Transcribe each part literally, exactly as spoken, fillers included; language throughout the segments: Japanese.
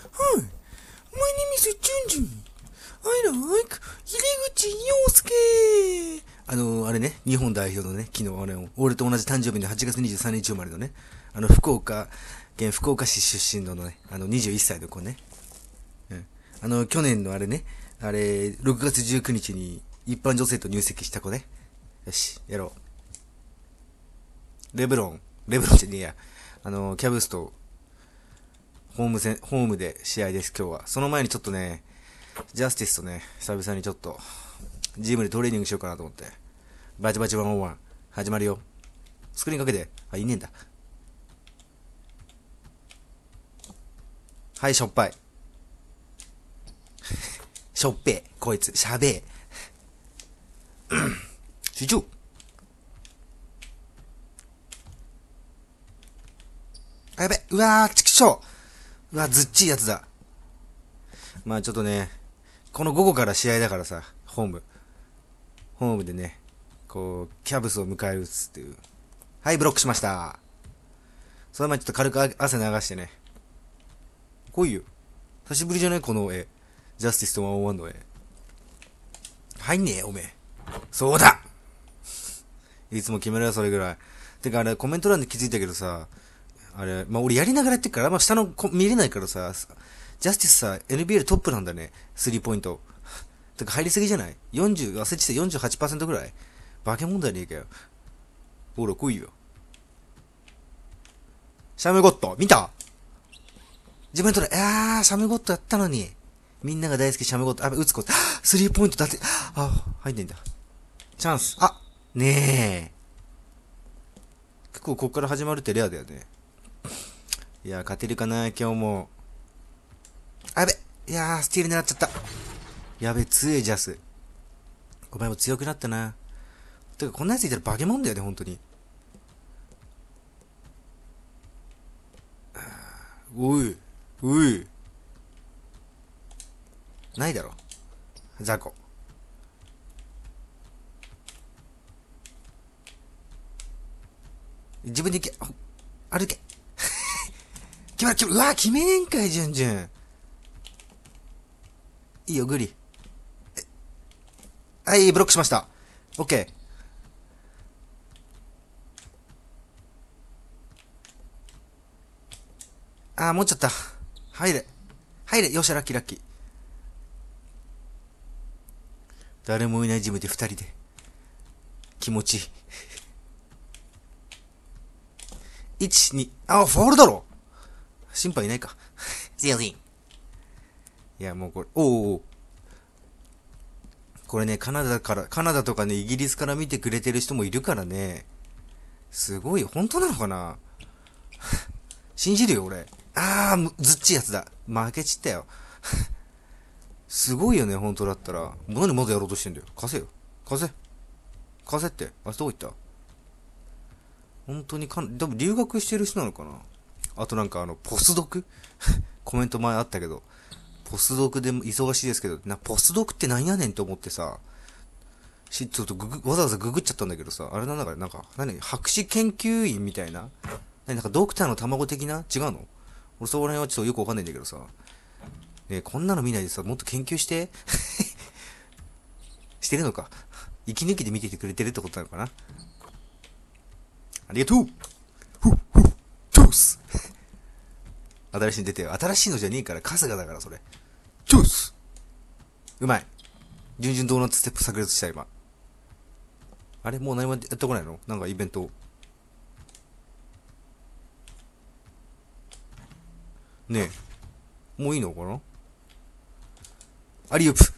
Hi, my name is Junjun. I like 入口洋介。あの、あれね、日本代表のね、昨日あれ、俺と同じ誕生日のはちがつにじゅうさんにち生まれのね、あの、福岡県福岡市出身のね、あの、にじゅういっさいの子ね。うん。あの、去年のあれね、あれ、ろくがつじゅうくにちに一般女性と入籍した子ね。よし、やろう。レブロン、レブロンじゃねえや。あの、キャブスと、ホーム戦、ホームで試合です、今日は。その前にちょっとね、ジャスティスとね、久々にちょっと、ジムでトレーニングしようかなと思って。バチバチワンオンワン、始まるよ。スクリーンかけて。あ、いねえんだ。はい、しょっぱい。しょっぺえ。こいつ、しゃべえ。集中。あ、やべ。うわー、ちくしょう。うわ、ずっちいやつだ。まあちょっとね、この午後から試合だからさ、ホーム。ホームでね、こう、キャブスを迎え撃つっていう。はい、ブロックしました。その前にちょっと軽く汗流してね。来いよ。久しぶりじゃないこの絵。ジャスティスとワンオンワンの絵。入んねえよ、おめえ。そうだいつも決めろよ、それぐらい。てかあれ、コメント欄で気づいたけどさ、あれ、まあ、俺やりながらやってっから、まあ、下の見れないからさ、ジャスティスさ、エヌビーエル トップなんだね。スリーポイント。てか入りすぎじゃない ?よんじゅう、忘れてて よんじゅうはちパーセント ぐらい化け物だねえかよ。ほら、来いよ。シャムゴット、見た自分で取れ、あー、シャムゴットやったのに。みんなが大好きシャムゴット、あ、打つこと、スリーポイントだって、あ、入んないんだ。チャンス、あ、ねえ。結構こっから始まるってレアだよね。いや、勝てるかな、今日も。あ、やべ。いやー、スティール狙っちゃった。やべ、強いジャス。お前も強くなったな。てか、こんなやついたら化け物だよね、本当に。おい、おい。ないだろ。雑魚。自分で行け。歩け。決まる、決まる。うわ、決めねえんかい、じゅんじゅん。いいよ、グリ。はい、ブロックしました。オッケー。あー、持っちゃった。入れ。入れ。よっしゃ、ラッキーラッキー。誰もいないジムで二人で。気持ちいい。いち、に、あ、フォールだろ心配いないか。すいません。いや、もうこれ、おうおう。これね、カナダから、カナダとかね、イギリスから見てくれてる人もいるからね。すごい、本当なのかな信じるよ、俺。あー、ずっちいやつだ。負けちったよ。すごいよね、本当だったら。何まだやろうとしてんだよ。貸せよ。貸せ。貸せって。あ、どこ行った本当にかん、多分留学してる人なのかなあとなんかあの、ポスドクコメント前あったけど、ポスドクで忙しいですけど、な、ポスドクって何やねんと思ってさ、し、ちょっとググ、わざわざググっちゃったんだけどさ、あれなんだか、なんか、何博士研究員みたいな何なんかドクターの卵的な違うの俺そこら辺はちょっとよくわかんないんだけどさ。ねえ、こんなの見ないでさ、もっと研究してしてるのか。息抜きで見ててくれてるってことなのかなありがとうふっふっチュース新しいの出てよ。新しいのじゃねえから、春日だからそれ。チュースうまい。順々ドーナツステップ炸裂した今。あれもう何もやってこないのなんかイベント。ねえ。もういいのかなアリウープ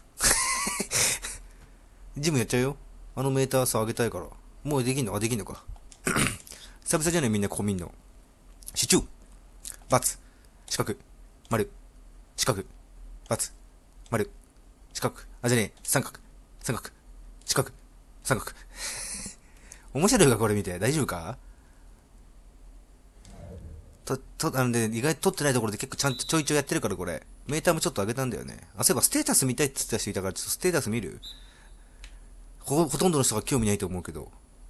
ジムやっちゃうよ。あのメーターさ、上げたいから。もうできんのかできんのか。久々じゃねえみんなこう見んの。集中バツ四角丸四角バツ丸四角あ、じゃねえ三角三角四角三角面白いかこれ見て。大丈夫かと、と、あのね、意外と撮ってないところで結構ちゃんとちょいちょいやってるからこれ。メーターもちょっと上げたんだよね。あ、そういえばステータス見たいって言ってた人いたから、ちょっとステータス見るほ、ほとんどの人が興味ないと思うけど。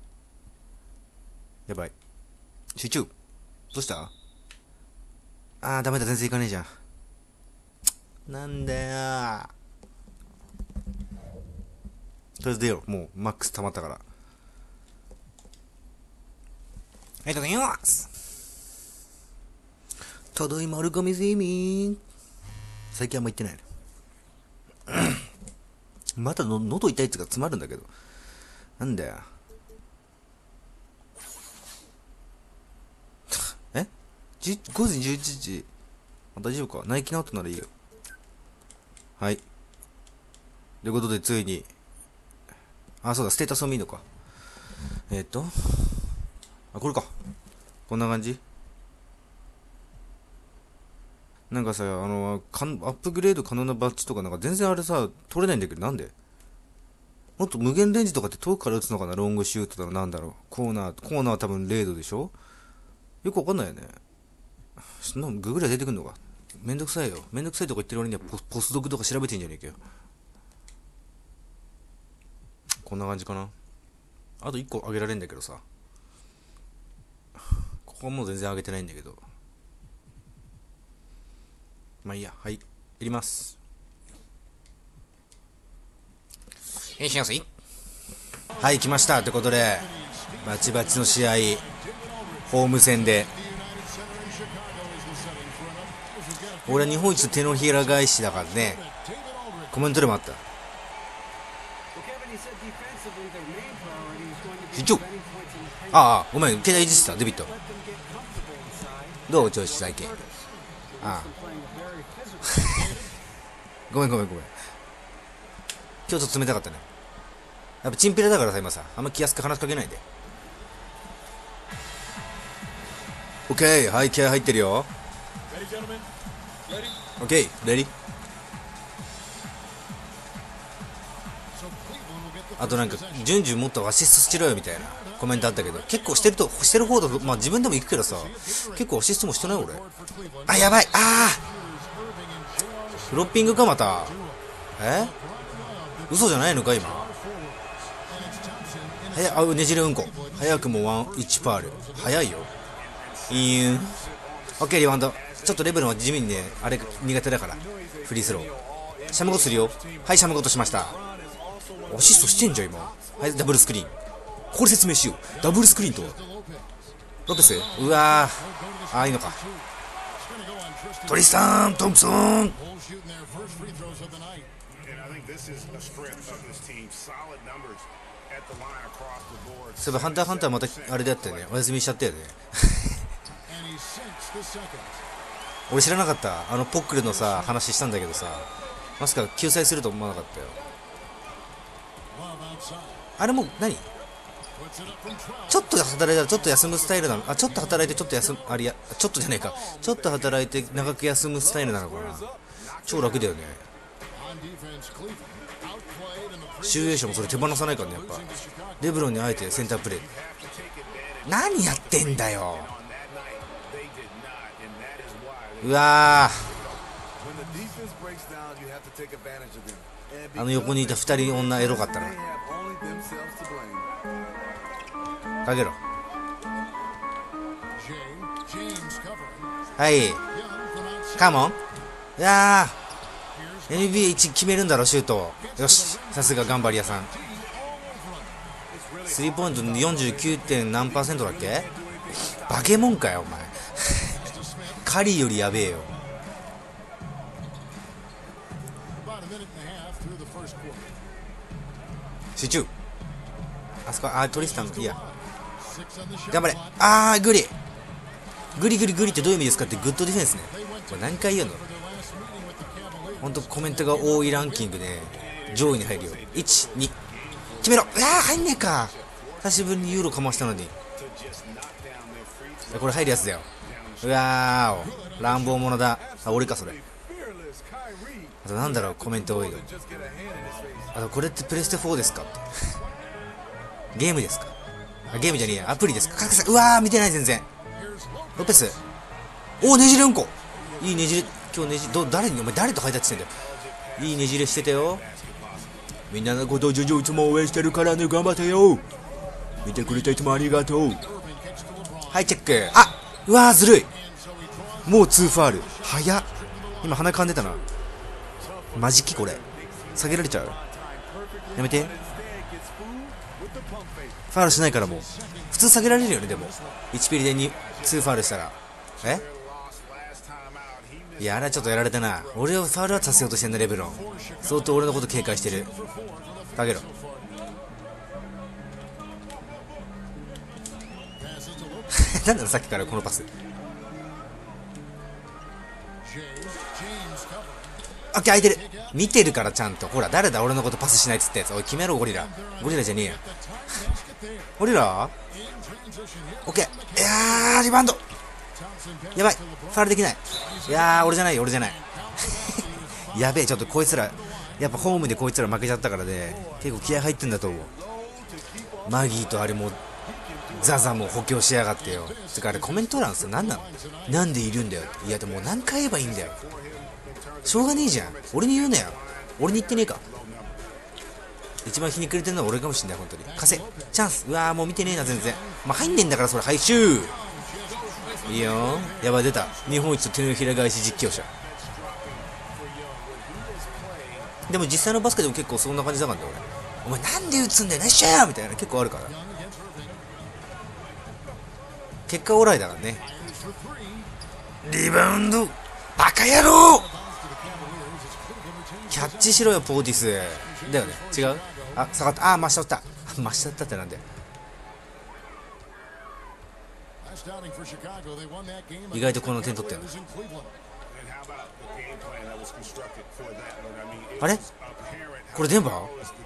やばい。集中。どうしたあー、ダメだ、全然いかねえじゃん。 なんだよ。とりあえず出よう。もうマックス溜まったから。ありがとうございます。ただいまアルカメゼミ。最近あんま行ってないの。またの喉痛いやつが詰まるんだけど。なんだよ。えごじじゅういちじ。あ、大丈夫か？ナイキの後ならいいよ。はい。ということで、ついに。あ、そうだ、ステータスを見るのか。えっ、ー、と。あ、これか。こんな感じ。なんかさ、あの、かんアップグレード可能なバッジとかなんか全然あれさ、取れないんだけど、なんで？もっと無限レンジとかって遠くから撃つのかな？ロングシュートだろ、なんだろう。コーナー、コーナーは多分れいどでしょ？よくわかんないよね。そんなのググりゃ出てくんのか。めんどくさいよ。めんどくさいとか言ってる割にはポ、ポスドクとか調べてんじゃねえかよ。こんな感じかな。あといっこあげられんだけどさ。ここはもう全然あげてないんだけど。まあいいや。はい。いります。いらっしゃいませ。はい、来ました。ってことで、バチバチの試合、ホーム戦で。俺は日本一の手のひら返しだからね。コメントでもあった。出張ああ、ごめん、携帯いじってた、デビット。どう調子最近。ああ。ごめんごめんごめん。今日ちょっと冷たかったね。やっぱチンピラだからさ、今さ、あんま気安く話しかけないで。オッケー、はい、気合入ってるよ。オッケー、レディ。あとなんか、順々もっとアシストしろよみたいなコメントあったけど、結構してると、してる方だと、まあ自分でも行くけどさ、結構アシストもしてない俺。あ、やばい、あーフロッピングかまた。え嘘じゃないのか今。はや、あ、ねじれうんこ。早くもワン、いちファール。早いよ。いーん。オッケー、リバウンド。ちょっとレベルは地味にね、あれ苦手だから。フリースロー。シャムゴするよ。はい、シャムゴとしました。アシストしてんじゃん、今。はい、ダブルスクリーン。これ説明しよう。ダブルスクリーンとは。ロペスうわー。ああ、いいのか。トリスタン・トンプソン。そういえばハンターハンターまたあれだったよね。お休みしちゃったよね。俺知らなかった。あのポックルのさ話したんだけどさ、まさか救済すると思わなかったよ。あれもう何ちょっと働いたらちょっと休むスタイルなの。あ、ちょっと働いてちょっと休む、あれや、ちょっとじゃねえか。ちょっと働いて長く休むスタイルなのかな。超楽だよね。シューエーションもそれ手放さないからね、やっぱ。レブロンにあえてセンタープレー。何やってんだよ。うわー。あの横にいたふたり女エロかったな。かけろ。はいカモン。いやー エヌビーエーいち 決めるんだろシュート。よし、さすが頑張り屋さん。スリーポイント よんじゅうきゅう. 点何パーセントだっけ。バケモンかよお前。カリーよりやべえよ。集中。あそこ、あ、トリスタン、いや。頑張れ。あー、グリ。グリグリグリってどういう意味ですかって、グッドディフェンスね。これ何回言うの。ほんとコメントが多いランキングで、上位に入るよ。いち、に。決めろ。いやー、入んねえか。久しぶりにユーロかましたのに。これ入るやつだよ。うわーお。乱暴者だ。あ、俺か、それ。あとなんだろう、コメント多いの。あと、これってプレステフォーですかって。ゲームですか。あ、ゲームじゃねえや。アプリですか。かうわー、見てない、全然。ロペス。おー、ねじれうんこ。いいねじれ。今日ねじ、ど、誰に、お前誰と配達してんだよ。いいねじれしてたよ。みんなのことをジョジョいつも応援してるからね、頑張ってよ。見てくれたいつもありがとう。はい、チェック。あ、うわー、ずるい。もうにファール。早っ。今鼻かんでたな。 マジきこれ。下げられちゃう。やめて。ファールしないからもう。普通下げられるよね、でも。いちピリでに、にファールしたら。えいや、あれはちょっとやられたな。俺をファールはさせようとしてんだ、レブロン。相当俺のこと警戒してる。下げろ。なんだろ、さっきからこのパス。オッケー、空いてる。見てるからちゃんと。ほら、誰だ俺のことパスしないっつったやつ。おい、決めろ、ゴリラ。ゴリラじゃねえよ。ゴリラオッケー。いやー、リバウンド。やばい。ファウルできない。いやー、俺じゃないよ、俺じゃない。やべえ、ちょっとこいつら、やっぱホームでこいつら負けちゃったからね、結構気合入ってんだと思う。マギーとあれも、ザザも補強しやがってよ。つかあれコメント欄さ、なんなのなんでいるんだよ。いや、でも何回言えばいいんだよ。しょうがねえじゃん。俺に言うなよ。俺に言ってねえか。一番ひにくれてるのは俺かもしんない、本当に。貸せ。チャンス。うわー、もう見てねえな、全然。まあ、入んねえんだから、それ、回収。いいよ。やばい、出た。日本一と手のひら返し実況者。でも実際のバスケでも結構そんな感じだからね、俺。お前なんで打つんだよ、ナイスシャーみたいな結構あるから。結果オーライだからね。リバウンドバカ野郎。キャッチしろよ、ポーティス。だよね。違う。あ、下がった。あ、真下打った。真下打ったってなんだよ。意外とこの点取ったよな。あれこれデンバー？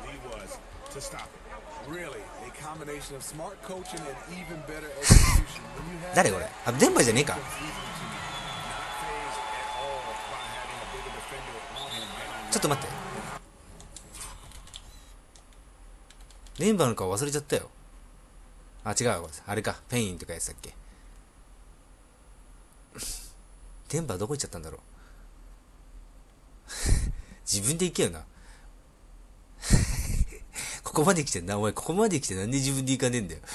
誰これ？あ、デンバーじゃねえか。ちょっと待って。デンバーの顔忘れちゃったよ。あ、違う。あれか。ペインとかやつだっけ。デンバーどこ行っちゃったんだろう。自分で行けよな。ここまで来てんな。お前ここまで来てなんで自分で行かねえんだよ。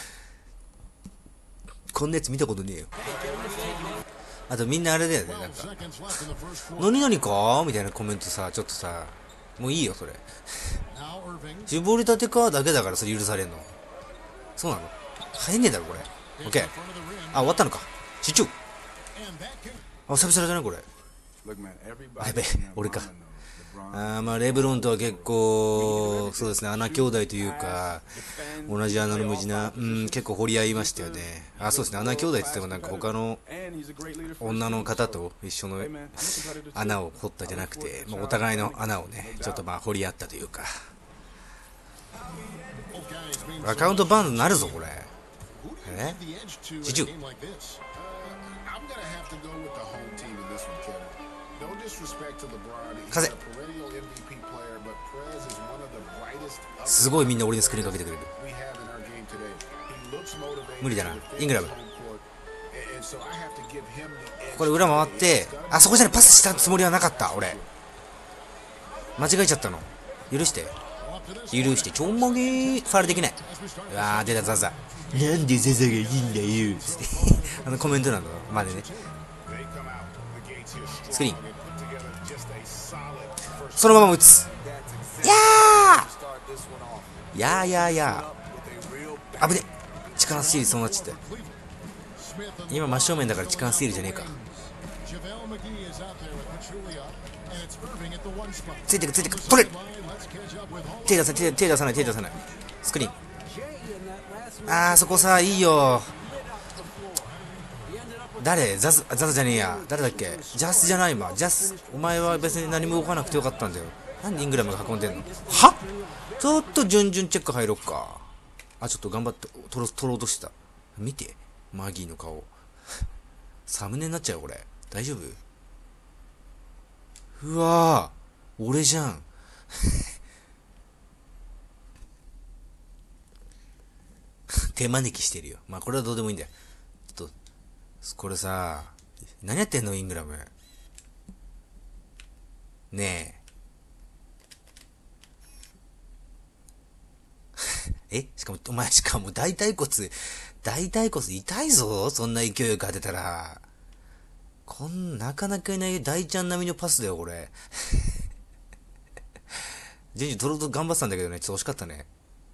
こんなやつ見たことねえよ。あとみんなあれだよね。なんか何々かみたいなコメントさ、ちょっとさ、もういいよそれ。絞りたてかだけだからそれ許されんの。そうなの？入んねえだろこれ。オッケー。あ、終わったのか。集中。あ、久々じゃないこれ。あ、やべえ、俺か。あー、まあレブロンとは結構そうですね、穴兄弟というか同じ穴の無地な、うん、結構掘り合いましたよね。あ、そうですね、穴兄弟って言ってもなんか他の女の方と一緒の穴を掘ったじゃなくて、まあ、お互いの穴をねちょっとまあ掘り合ったというか。アカウントバーンになるぞこれ。え集中。風すごいみんな俺にスクリーンかけてくれる。無理だな。イングラムこれ裏回って、あそこじゃない、パスしたつもりはなかった。俺間違えちゃったの。許して許してちょんまげー。ファウルできない。うわー出たザザ。なんでザザがいいんだよつってあのコメントなのまでね。スクリーンそのまま打つ。やーやーやーやー。あぶね。力スティールそうなっちゃって。今真正面だから力スティールじゃねえか。ついてくついてく取れる。手出さない手出さない手出さない。スクリーン。あーそこさいいよ。誰ザズザズじゃねえや。誰だっけ。ジャスじゃないわ。ジャスお前は別に何も動かなくてよかったんだよ。なんでイングラムが運んでんのは。ちょっと順々チェック入ろっか。あ、ちょっと頑張って取ろ取ろうとしてた。見てマギーの顔サムネになっちゃうこれ。大丈夫。うわー俺じゃん手招きしてるよ。まあこれはどうでもいいんだよ。ちょっとこれさ、何やってんのイングラム。ねええ、しかもお前しかも大腿骨大腿骨痛いぞ。そんな勢いよく当てたら。こんなかなかいない大ちゃん並みのパスだよこれジュンジュン取ろうと頑張ってたんだけどね、ちょっと惜しかったね。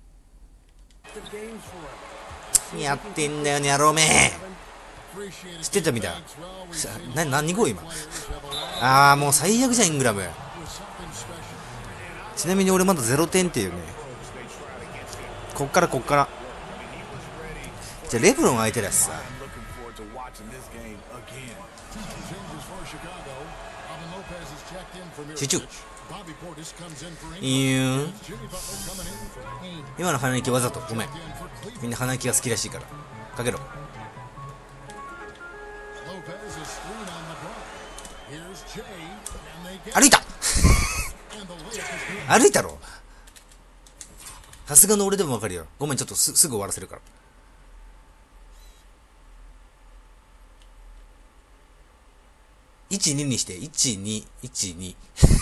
何やってんだよね、野郎め。知ってたみたい。な、何号今。あー、もう最悪じゃん、イングラム。ちなみに俺まだゼロてんっていうね。こっからこっから。じゃあレブロン相手だしさ。集中。いいよ。今の鼻息わざとごめん。みんな鼻息が好きらしいからかけろ。歩いた歩いたろ。さすがの俺でもわかるよ。ごめん、ちょっと す, すぐ終わらせるから。いちににしていちにいちに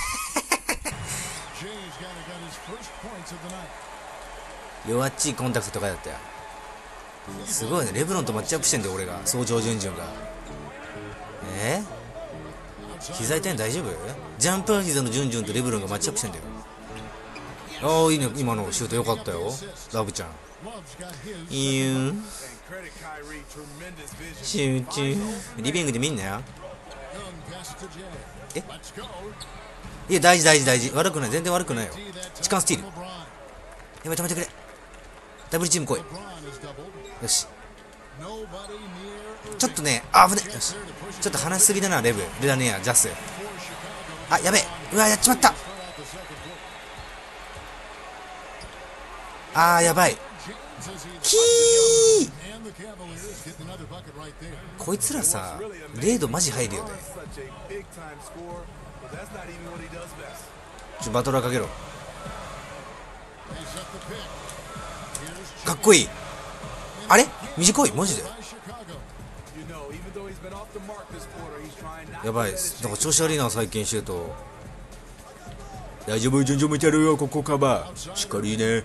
弱っちいコンタクトとかだったよ。すごいね、レブロンとマッチアップしてんだよ俺が。早朝ジュンジュンが。えー、膝痛いの大丈夫？ジャンプア膝のジュンジュンとレブロンがマッチアップしてんだよ。ああいいね、今のシュートよかったよラブちゃん。いいよ。集中。リビングで見んなよ。えいや大事大事大事。悪くない、全然悪くないよ。痴漢スティール。やばい、止めてくれ。ダブルチーム来い。よし、ちょっとね、あ危ね。よし、ちょっと話しすぎだなレブルダネアジャス。あやべえ、うわやっちまった。あーやばい。キーこいつらさレードマジ入るよね。ちょバトラーかけろ。かっこいい。あれ短いマジで。やばい、なんか調子悪いな最近シュート。大丈夫、順調見てるよ、ここカバーしっかりね。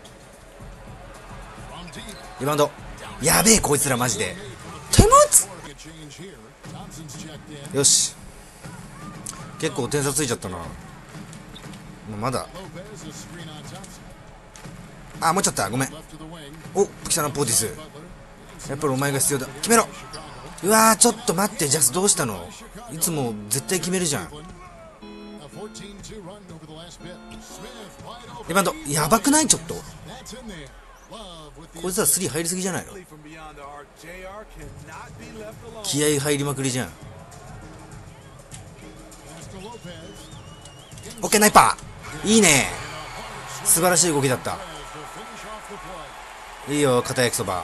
リバウンド。やべえこいつらマジで手持つ。よし、結構点差ついちゃったな。まだあもうちょっとごめん。お来たなポーティス。やっぱりお前が必要だ。決めろ。うわーちょっと待って、ジャスどうしたの。いつも絶対決めるじゃん。リバウンドやばくない？ちょっとこいつはスリー入りすぎじゃないの。気合入りまくりじゃん。オッケーナイパーいいね。素晴らしい動きだった。いいよ片焼きそば。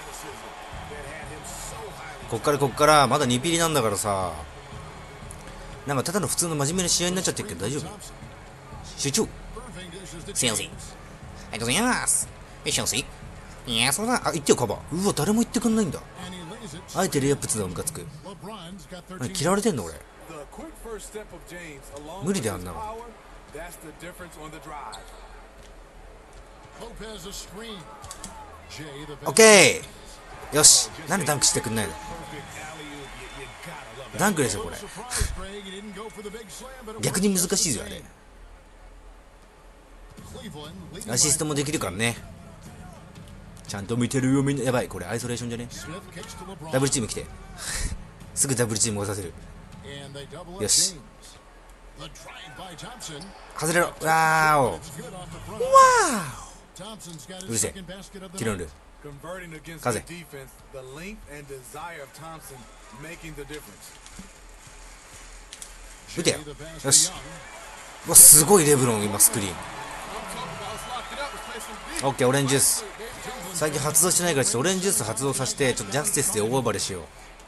こっからこっからまだにピリなんだからさ。なんかただの普通の真面目な試合になっちゃってるけど大丈夫？集中。すいません、ありがとうございます。よしよし。いやそうだ。あ言ってよカバー。うわ誰も言ってくんないんだ。あえてレイアップつだムカつく。何嫌われてんの俺。無理であんなの。オッケーよし。なんでダンクしてくんないの。ダンクでしょこれ逆に難しいぞあれ。アシストもできるからね。ちゃんと見てるよみんな。やばいこれアイソレーションじゃね。ダブルチーム来てすぐダブルチームをさせる。よし外れろ。わーおわーうるせえキロンル風打てよ。よし。うわすごいレブロン今スクリーン。オッケーオレンジジュース最近発動してないからちょっとオレンジジュース発動させてちょっとジャスティスで大暴れしよう。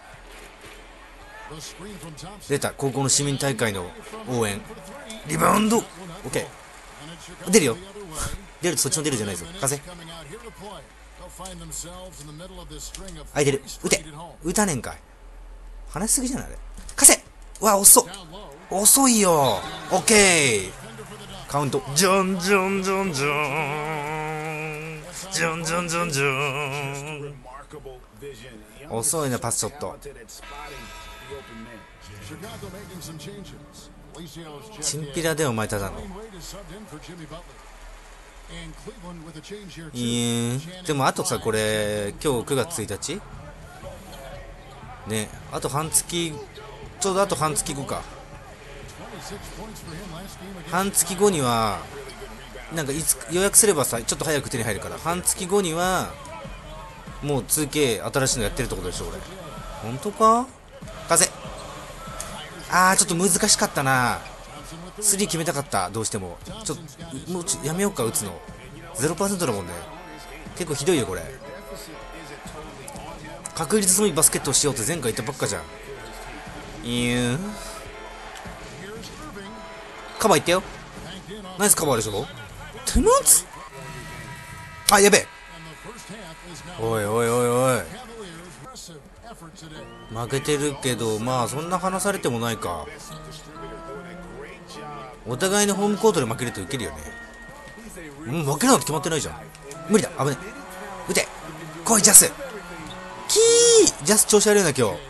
出た高校の市民大会の応援。リバウンドオッケー出るよ。出るとそっちの出るじゃないぞ。風空いてる。打て打たねんかい。話しすぎじゃないあれ。風うわ遅っ遅いよ。オッケーカウント。ジョンジョンジョンジョンジョンジョンジョンジョン。遅いなパスショット。 チンピラでお前ただの。いいでもあとさ、これ今日くがつついたちね、あと半月、ちょうどあと半月後か。半月後にはなんかいつ予約すればさ、ちょっと早く手に入るから、半月後にはもう ツーケー 新しいのやってるってことでしょ。俺本当か。風あーちょっと難しかったな。スリー決めたかった。どうしてもちょっともうちょやめようか。打つの ゼロパーセント だもんね。結構ひどいよこれ。確率のいいバスケットをしようって前回言ったばっかじゃん。いやカバーいってよ。ナイスカバーでしょ。手持つあ、やべえ。おいおいおいおい、負けてるけど、まあそんな話されてもないか。お互いのホームコートで負けるとウケるよね。もう負けるなんて決まってないじゃん。無理だ、危ねえ。打て来いジャス。キージャス調子悪いな今日。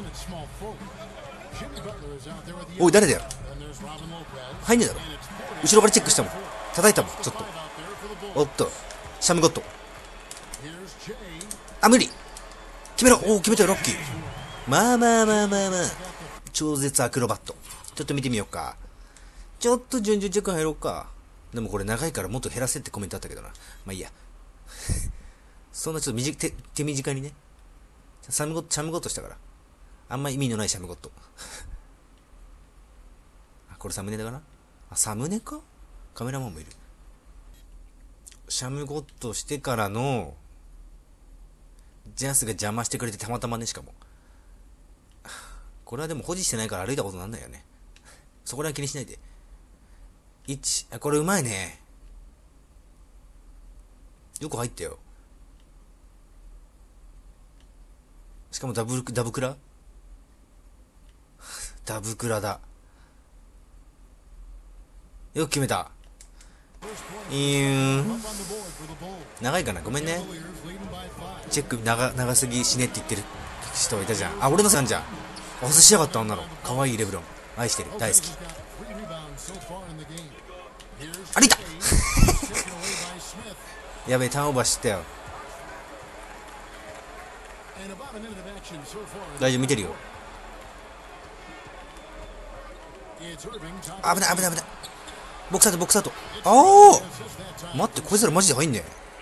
おい誰だよ。入んねえだろ。後ろからチェックしたもん。叩いたもんちょっと。おっとシャムゴット。あ無理。決めろ。おお決めたよラッキー。まあまあまあまあまあ超絶アクロバット。ちょっと見てみようか。ちょっと順々チェック入ろうか。でもこれ長いからもっと減らせってコメントあったけどな。まあいいやそんなちょっと短手手短にね。サムゴットシャムゴットしたからあんま意味のないシャムゴットあこれサムネだかな。あサムネか。カメラマンもいる。シャムゴットしてからのジャスが邪魔してくれてたまたまね。しかもこれはでも保持してないから歩いたことなんないよね。そこらは気にしないで。いちあこれうまいね。よく入ったよ。しかもダブルダブクラダブクラだ。よく決めた。いーん長いかなごめんね。チェック長長すぎしねって言ってる人いたじゃん。あ俺のせいなんじゃん。外しやがった女の可愛いレブロン愛してる大好き。歩いたやべえターンオーバーしてたよ。大丈夫見てるよ。危ない危ない危ない。ボックスアウトボックスアウト。ああ待ってこいつらマジで入んね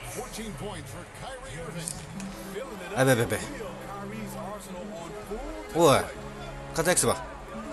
え。やべやべやべ。おい片焼きそば。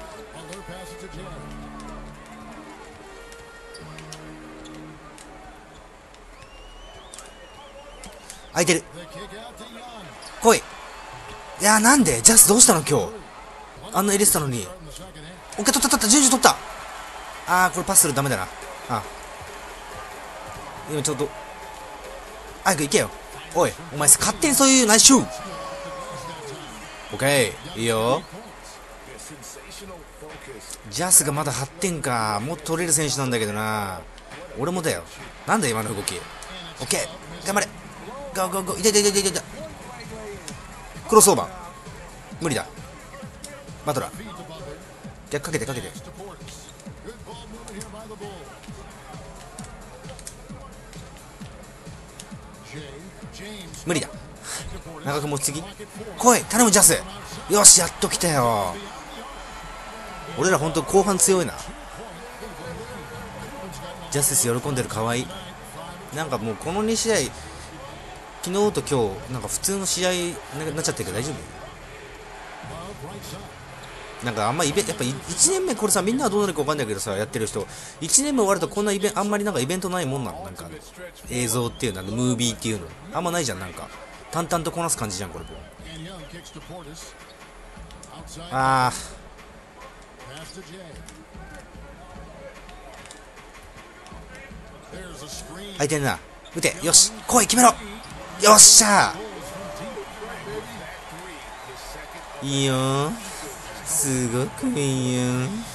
空いてる。来い。いやーなんでジャスどうしたの今日。あんな入れてたのに。オッケー取った取った順々取った。あーこれパスするダメだな。あ今ちょっと早く行けよ。おいお前勝手にそういうナイスシュー。オッケーいいよ。ジャスがまだはってんか。もっと取れる選手なんだけどな。俺もだよ。なんだ今の動き。オッケー頑張れ。ゴーゴーゴー。いたいたいたいたいた。クロスオーバー無理だ。バトラー逆かけてかけて。無理だ。長く持ちすぎ。来い頼むジャス。よしやっと来たよ。俺らほんと後半強いな。ジャスティス喜んでるかわいい。なんかもうこのに試合昨日と今日なんか普通の試合になっちゃってるけど大丈夫。なんかあんまイベントやっぱいちねんめこれさみんなはどうなるか分かんないけどさやってる人いちねんめ終わるとこんなイベントあんまりなんかイベントないもんなの。なんか映像っていうのムービーっていうのあんまないじゃん。なんか淡々とこなす感じじゃんこれも。あー空いてんな。打てよし来い決めろ。よっしゃーいいよーすごくいいよ。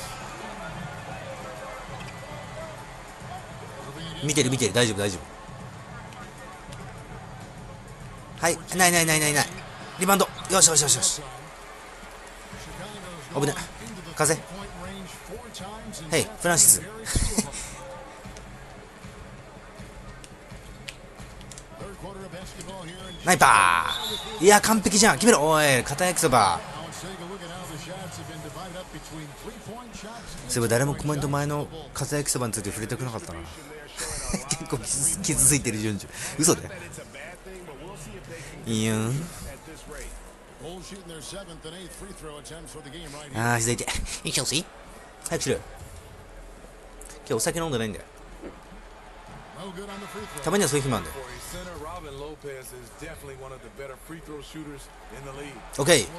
見てる見てる大丈夫大丈夫。はいないないないないない。リバウンドよしよしよしよし。危ね風ヘイフランシスナイパー。いや完璧じゃん、決めろ。おい片焼きそば。そういえば誰もコメント前の片焼きそばについて触れてくなかったな結構傷傷ついてる順序。嘘でいいよん。あー膝痛い。いいチャンスいい早くしろよ。今日お酒飲んでないんだよ。たまにはそういう日もあるんだよ。オッケー。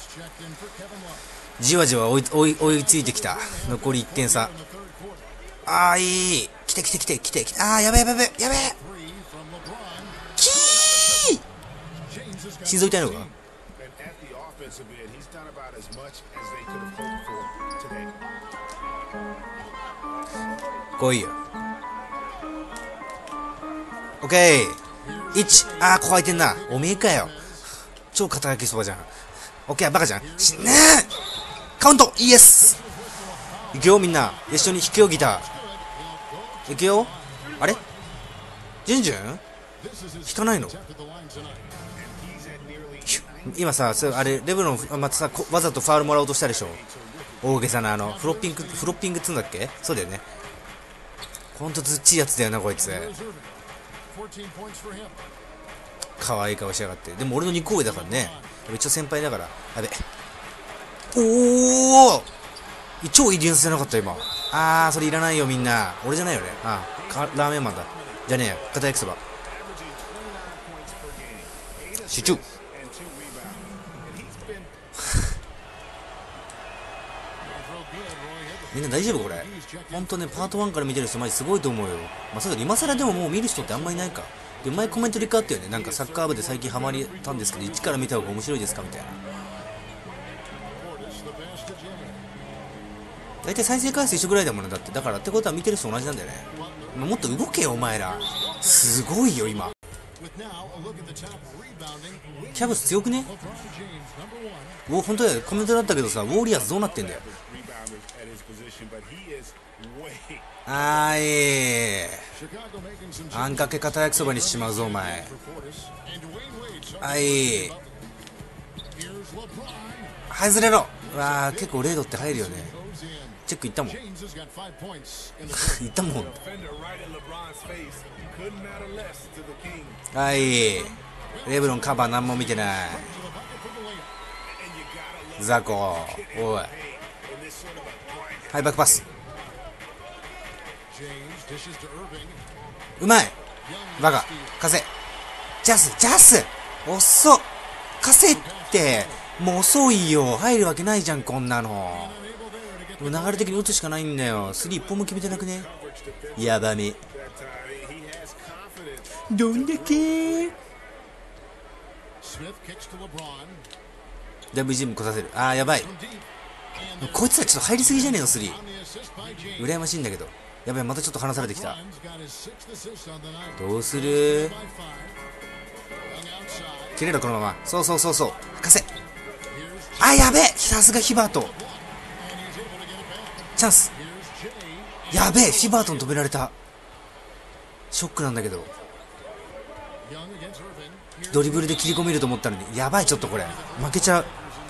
じわじわ追い、追い、追いついてきた。残りいってん差。あーいい。来て来て来て来て来て。あーやべやべやべやべキー心臓痛いのか。来いよ。オッケー。いち。あー、ここ空いてんな。おめえかよ。超肩焼きそばじゃん。オッケー、バカじゃん。しねえカウントイエス。いくよ、みんな。一緒に弾くよ、ギター。いくよ。あれジュンジュン弾かないの。今さ、あれ、レブロン、またさ、わざとファウルもらおうとしたでしょ。大げさな、あの、フロッピング、フロッピングっつうんだっけ。そうだよね。ほんとずっちいやつだよな、こいつ。可愛い顔しやがって。でも俺のにこ上だからね。一応先輩だから。やべ。おお超いいディフェンスじゃなかった今。あー、それいらないよみんな。俺じゃないよね。あー、ラーメンマンだ。じゃねえよ。片焼きそば。集中みんな大丈夫これ。ほんとね、パートワンから見てる人マジすごいと思うよ。まあそうだ、今更でももう見る人ってあんまりいないか。で、前コメントでかあったよね。なんかサッカー部で最近ハマりたんですけど、一から見た方が面白いですかみたいな。大体再生回数一緒ぐらいだもんね。だって。だからってことは見てる人同じなんだよね。もっと動けよお前ら。すごいよ今。キャブス強くね。お、ほんとだよ。コメントだったけどさ、ウォーリアーズどうなってんだよ。あーいあんかけ片焼きそばにしちまうぞお前。あい外れろ。わあ結構レードって入るよね。チェックいったもんいったもん。はいレブロンカバー何も見てない。ザコおいはいバックパスうまいバカ貸せジャスジャス遅っ貸せってもう遅いよ入るわけないじゃんこんなの。でも流れ的に打つしかないんだよ。スリー一本も決めてなくね。やばめどんだけダブルジム来させる。あーやばいこいつらちょっと入りすぎじゃねえのスリー。羨ましいんだけど。やばいまたちょっと離されてきた。どうする切れろこのまま。そうそうそうそう貸せ。あやべえさすがヒバートチャンス。やべえヒバートに止められた。ショックなんだけどドリブルで切り込めると思ったのに。やばいちょっとこれ負けちゃう。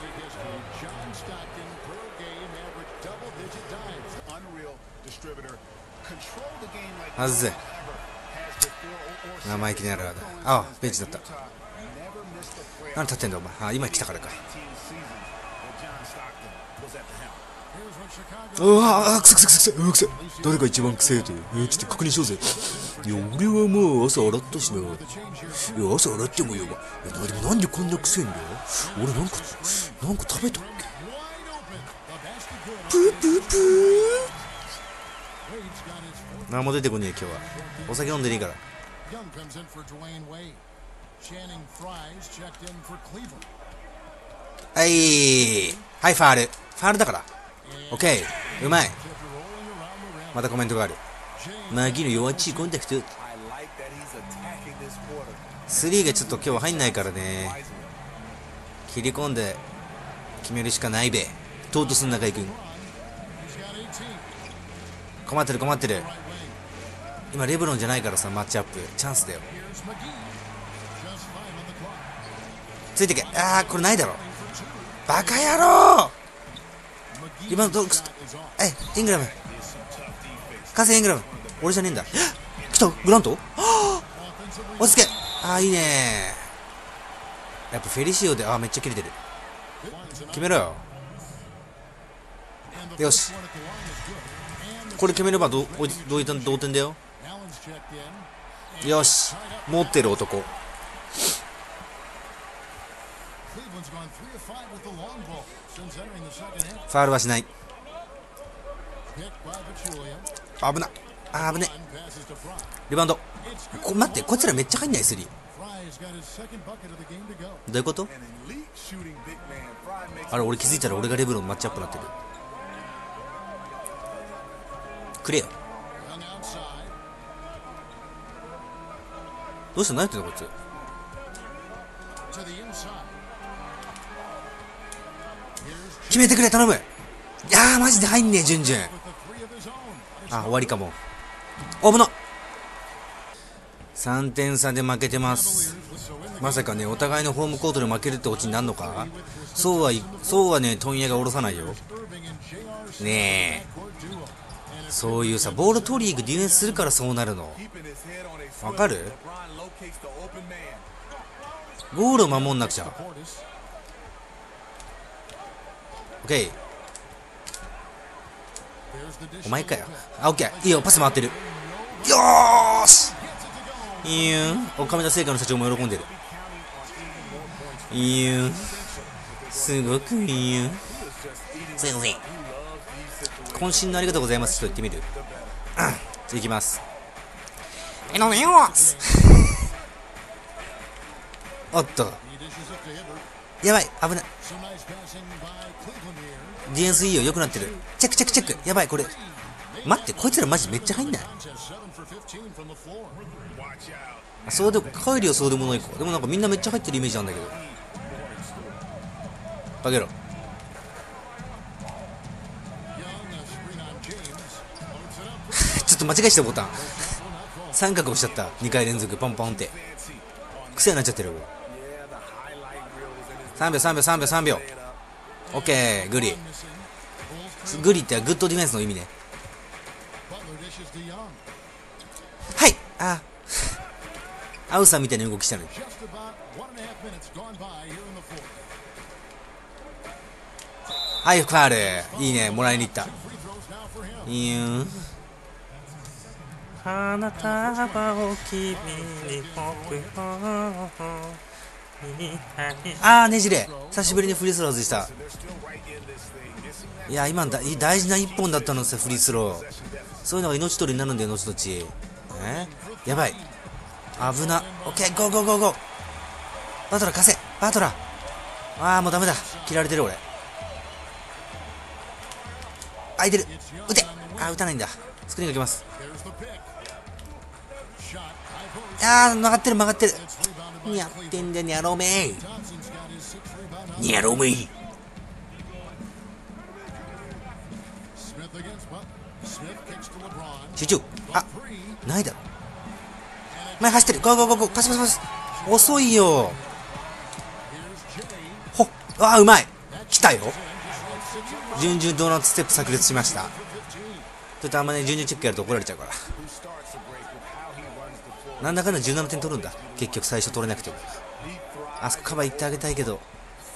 外せ生意気なやらだ。ああベンチだった。何立ってんだお前。あ今来たからか。うわあくせくせくせくせくせ誰が一番くせえと。えー、ちょっと確認しようぜ。いや俺はもう朝洗ったしな。いや朝洗ってもよ。いやでもなんでこんなくせえんだよ。俺なんかなんか食べたっけ。プープープー何も出てこねえ今日は。お酒飲んでねえから。はいはいファールファールだからオッケーうまい。またコメントがある。マギの弱っちいコンタクトスリーがちょっと今日は入んないからね。切り込んで決めるしかないべ。トートスの中井くん困ってる困ってる。今レブロンじゃないからさ、マッチアップチャンスだよ。ついてけ。ああこれないだろ、バカ野郎。今のどえイングラム貸せイングラム、俺じゃねえんだ。来たグラント、はあ落ち着け。ああいいね。やっぱフェリシオで、ああめっちゃ切れてる。決めろよ。よしこれ決めればどおどういった同点だよ。よし持ってる男。ファウルはしない。危なあ危ね。リバウンド。こ待ってこいつらめっちゃ入んない。スリーどういうこと。あれ俺気づいたら俺がレブロンマッチアップなってる。くれよ。どうした、何やってんのこいつ。決めてくれ頼む。いやーマジで入んねえ。ジュンジュンあ終わりかも。危な。さんてん差で負けてます。まさかねお互いのホームコートで負けるってオチになるのか。そうはいそうはね問屋が下ろさないよねえ。そういうさボール取りに行くディフェンスするからそうなるのわかる。ゴールを守んなくちゃ。オッケーお前かよ。あオッケーいいよパス回ってる。よーしいいよ岡村製菓の社長も喜んでる。いいよすごくいいよ。すいません渾身のありがとうございますと言ってみる。あじゃあいきます。えのめますおっとやばい危ない。ディフェンスいいよ良くなってる。チェックチェックチェック。やばいこれ待ってこいつらマジめっちゃ入んない。あそうでも帰るよそうでもないか。でもなんかみんなめっちゃ入ってるイメージなんだけど。バケろちょっと間違えしたボタン三角押しちゃった。にかい連続ポンポンって癖になっちゃってる。さんびょうさんびょうさんびょうさんびょうオッケーグリグリってグッドディフェンスの意味ね。はいあアウさんみたいな動きしたのに。はいファールいいねもらいに行った。いいよ花束を君に僕をあーねじれ久しぶりにフリースロー外した。いや今だ大事な一本だったのさフリースロー。そういうのが命取りになるんだよ後々。えやばい危な。オッケーゴーゴーゴーゴー。バトラー貸せバトラー。ああもうダメだ切られてる俺。空いてる打て。あー打たないんだ。スクリーンが来ます。あー曲がってる曲がってる。にやってんだよニャロメイニャロメイ。集中。あないだろ前走ってる。ゴーゴーゴーゴーパスパスパス遅いよ。ほっあーうまい来たよ。順々ドーナツステップ炸裂しました。ちょっとあんまね順々チェックやると怒られちゃうから。なんだかんだじゅうななてん取るんだ結局最初取れなくても。あそこカバー行ってあげたいけど。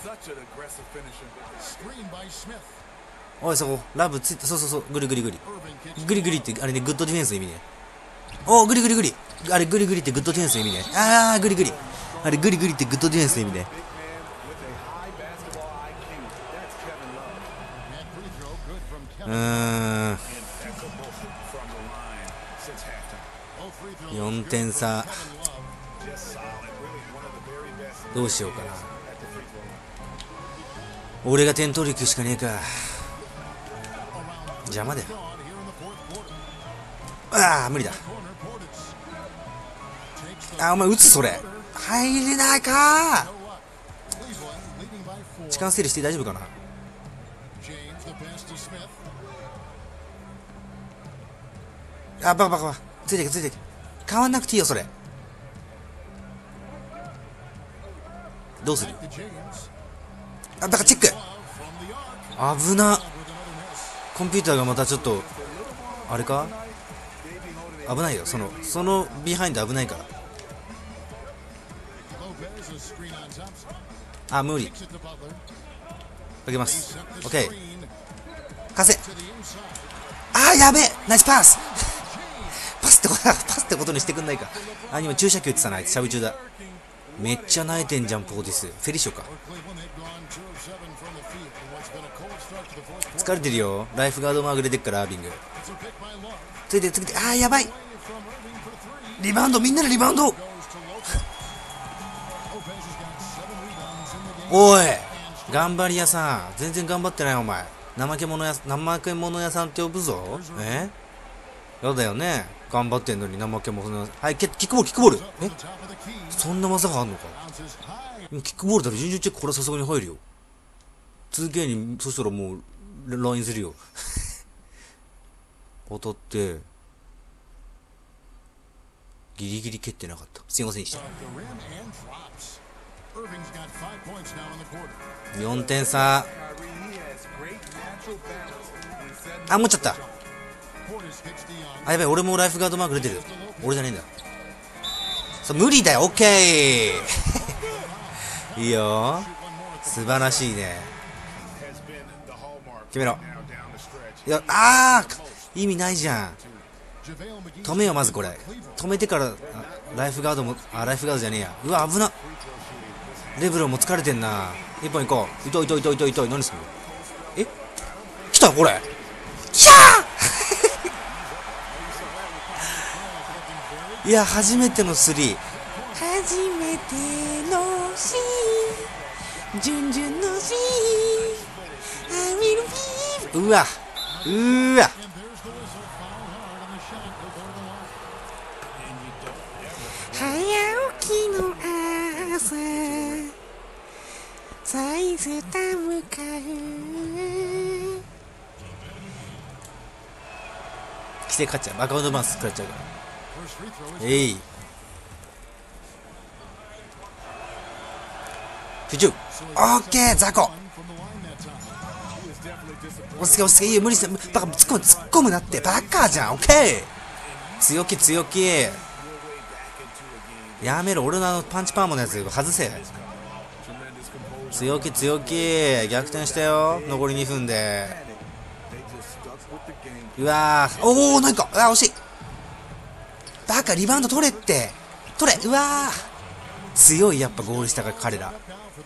おいそこラブついてそうそうそうグリグリグリグリグリってあれねグッドディフェンスの意味ね。おーグリグリグリあれグリグリってグッドディフェンスの意味ね。あーグリグリあれグリグリってグッドディフェンスの意味ね。うーんよんてん差どうしようかな。俺が点取り行くしかねえか。邪魔だよ。ああ無理だ。あお前打つそれ入れないか。時間整理して大丈夫かな。 あ、バカバカバカ。ついてけ、ついてけ。変わんなくていいよ、それ。どうする？あ、バカチェック。危な。コンピューターがまたちょっと、あれか？危ないよ、その、そのビハインド危ないから。あ、無理。かけます。オッケー。貸せ。あー、やべえ、ナイスパス。パスってこと、パスってことにしてくんないか。あ、今注射器打ってたな、あいつ、しゃぶ中だ。めっちゃ慣れてんじゃん、ポーティス。フェリショか。疲れてるよ。ライフガードもあぐれてっから、アービング。ついてついて、あー、やばい。リバウンド、みんなでリバウンド。おい、頑張り屋さん。全然頑張ってない、お前。怠け者や、怠け者屋さんって呼ぶぞ。えやだよね。頑張ってんのに怠け者屋さん。はい、キックボール、キックボール。えそんな技があんのか。キックボールだろ、順々チェック、これはさすがに入るよ。ツーケー に、そしたらもう、ラインするよ。当たって、ギリギリ蹴ってなかった。すいませんでした。よんてん差。あ、持っちゃった。あ、やばい、俺もライフガードマーク出てる。俺じゃねえんだ。そう、無理だよ、オッケー。いいよ。素晴らしいね。決めろ。いや、あー、意味ないじゃん。止めよ、まずこれ。止めてから、ライフガードも、あ、ライフガードじゃねえや。うわ、危な。レブロンも疲れてんな。一本行こう。痛い痛い痛い痛い痛い。何すんの？え来たこれ。キャーいや、初めてのスリー。初めてのスリー。順々のスリー。I will be。うわ。うーわ。早起きの朝。サイズタ向かう。規制勝っちゃう。アカウントバウンス食らっちゃうから。えい。集中。オッケー、ザコ。押すけ押すけ、いいよ、無理して、バカ、突っ込む、突っ込むなって、バカじゃん、オッケー。強気、強気。やめろ、俺のあのパンチパーマのやつ外せ。強気強気。逆転したよ、残りにふんで。うわー、おお、なんか、あー、惜しい。バカ、リバウンド取れって。取れ。うわー、強い、やっぱゴール下が彼ら。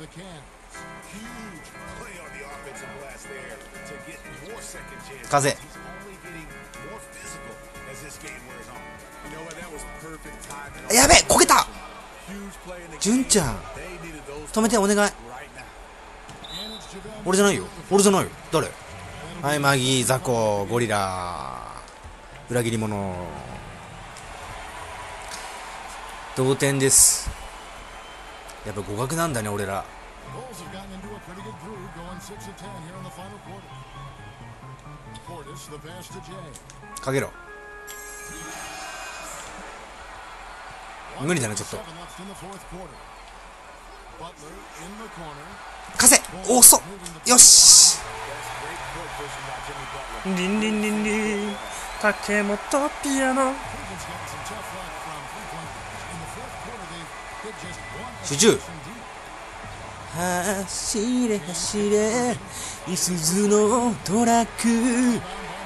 風。やべえ、こけた。純ちゃん止めて、お願い。俺じゃないよ、俺じゃないよ。誰？はい、マギー、ザコ、ゴリラ、裏切り者。同点です。やっぱ互角なんだね、俺ら。かけろ。無理だな、ちょっと。貸せ。遅っ。よし。リンリンリンリン。竹本ピアノ。集中。走れ走れ、いすゞのトラック。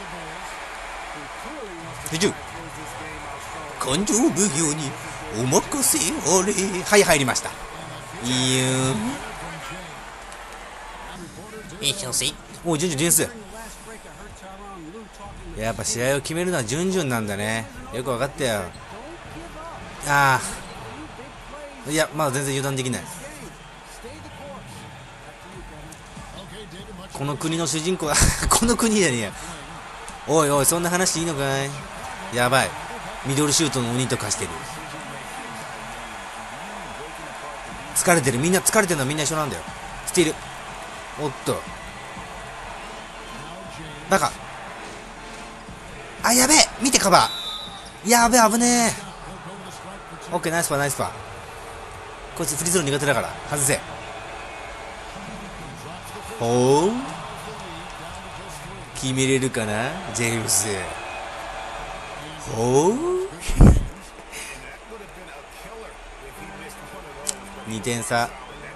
集中。感情奉行にお任せあれ。はい、入りました。いいよ。いい調子。おう、順々ディフェンス。やっぱ試合を決めるのは順々なんだね。よく分かったよ。ああ、いや、まだ全然油断できない。この国の主人公この国じゃねえや。おいおい、そんな話いいのかい。やばい、ミドルシュートの鬼と化してる。疲れてる、みんな疲れてるのはみんな一緒なんだよ。スティール。おっと、バカ。あ、やべえ、見てカバやべえ、危ねえ。オッケー、ナイスパー、ナイスパー。こいつフリースロー苦手だから、外せ。ほう。決めれるかな、ジェームス。ほう。にてん差。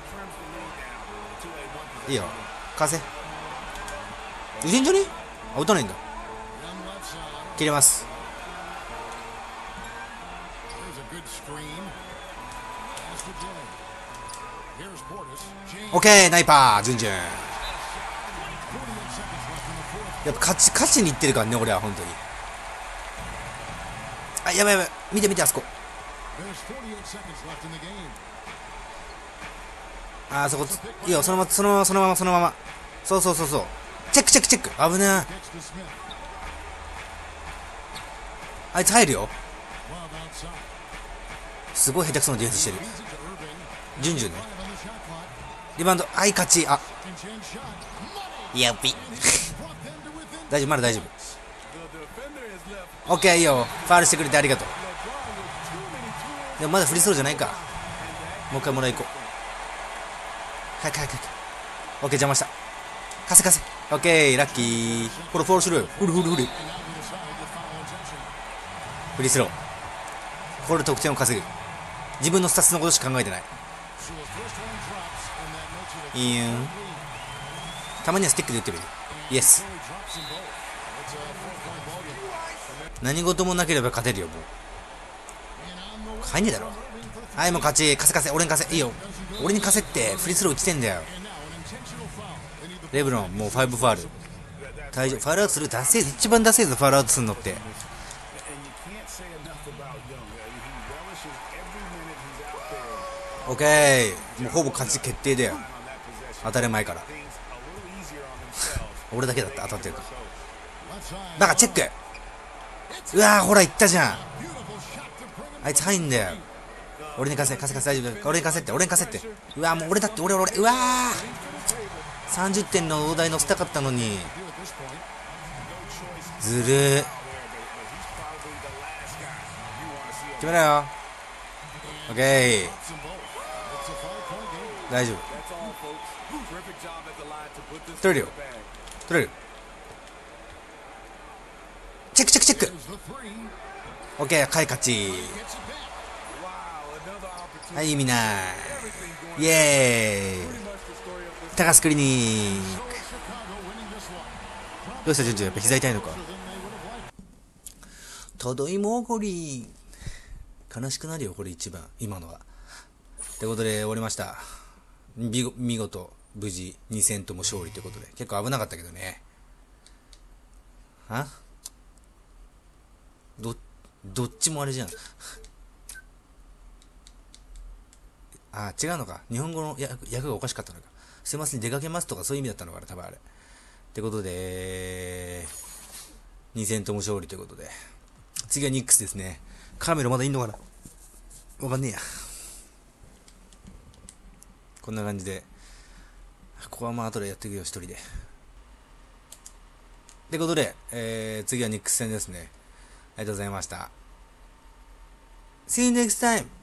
いいよ、貸せ。打てんじゃね？あ、打たないんだ。切れます。オッケー、ナイパー、ジュンジュン。やっぱ勝ち、勝ちにいってるからね、俺は本当に。あ、やばいやばい、見て見て、あそこ。あー、そこ、いいよ、そのまま、そのまま、そのまま、そのまま。そうそうそうそう。チェックチェックチェック。危ねえ。あいつ入るよ。すごい下手くそなディフェンスしてる。ジュンジュンね。リバウンド、あい、勝ち。あ、やっぴ。大丈夫、まだ大丈夫。オッケー、いいよ。ファールしてくれてありがとう。でもまだフリースローじゃないか。もう一回もらい行こう。早く早く早く。オッケー、邪魔した。貸せ貸せ。オッケー、ラッキー。フォローフォローしろよ。フルフルフル。フリースロー。これで得点を稼ぐ。自分のスタッツのことしか考えてない。いいん。たまにはスティックで打ってみる。イエス。何事もなければ勝てるよ、もう。入んねえだろ。はい、もう勝ち。貸せ貸せ。俺に貸せ。いいよ。俺に貸せって。フリースロー打ちてんだよ。レブロン、もうファイブファール。退場。ファウルアウトする。ダセー。一番ダセーぞ、ファウルアウトするのって。オッケー。もうほぼ勝ち決定だよ。当たり前から。俺だけだった、当たってるか。バカ、チェック。うわー、ほら、言ったじゃん。あいつ入んだよ。俺に貸せ、貸せ貸せ、大丈夫。俺に貸せって、俺に貸せって。うわー、もう俺だって、俺、俺、うわー。さんじゅってんの大台乗せたかったのに。ずるー。決めろよ。オッケー。大丈夫。取れるよ。取れる。チェックチェックチェック。オッケー、はい、勝ち。はい、みんな。イエーイ。高須クリニック。どうした、ジュンジュン。やっぱ膝痛いのか。ただいまおごり。悲しくなるよ、これ一番。今のは。ってことで終わりました。見事、無事、に戦とも勝利ということで。結構危なかったけどね。あど、どっちもあれじゃん。あ、違うのか。日本語の訳がおかしかったのか。すいません、出かけますとかそういう意味だったのかな、多分あれ。ってことで、に戦とも勝利ということで。次はニックスですね。カメラまだいんのかな、わかんねえや。こんな感じで。ここはまあ後でやっていくよ、一人で。ってことで、えー、次はニックス戦ですね。ありがとうございました。See you next time!